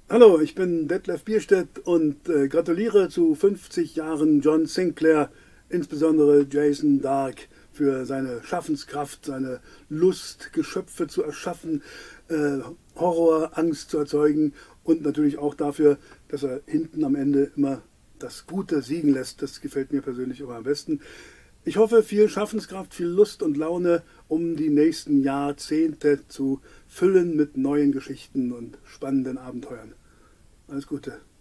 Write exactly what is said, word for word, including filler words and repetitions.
Hallo, ich bin Detlef Bierstedt und äh, gratuliere zu fünfzig Jahren John Sinclair, insbesondere Jason Dark, für seine Schaffenskraft, seine Lust, Geschöpfe zu erschaffen, äh, Horror, Angst zu erzeugen und natürlich auch dafür, dass er hinten am Ende immer das Gute siegen lässt. Das gefällt mir persönlich immer am besten. Ich hoffe, viel Schaffenskraft, viel Lust und Laune, um die nächsten Jahrzehnte zu füllen mit neuen Geschichten und spannenden Abenteuern. Alles Gute.